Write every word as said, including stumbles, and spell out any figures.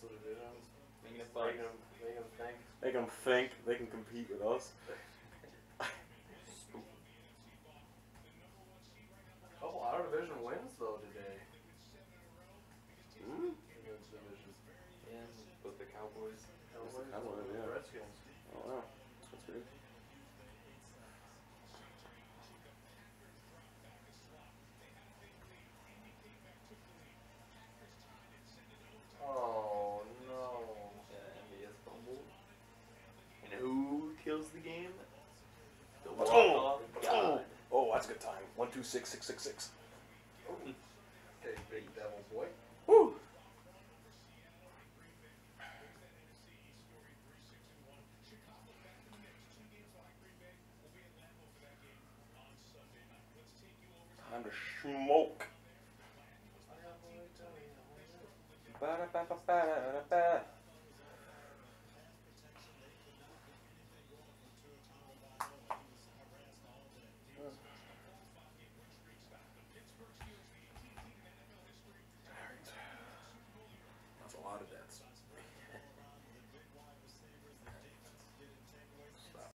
the divisions. Making it fun. Making them, making them think. Make them think they can compete with us. Couple out of division wins though today. Hmm? Against division. Yeah, with the Cowboys. Cowboys, Cowboys, yeah. Redskins. Oh wow, that's good. Oh no. Yeah, M V S fumble. And who kills the game? The Oh! walk-off Oh! god. Oh, that's a good time. One, two, six, six, six, six. Okay, big devil boy. Woo! Time to smoke. Ba-da-ba-ba-ba-da-ba.